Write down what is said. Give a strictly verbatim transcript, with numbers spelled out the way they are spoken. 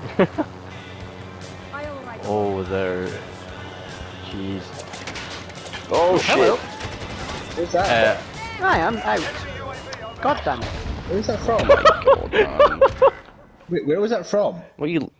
Oh, there. Jeez. Oh Hello. shit! Who's that? Uh, I am out. God damn it. Where's that oh from? my god, man. Wait, where was that from? What are you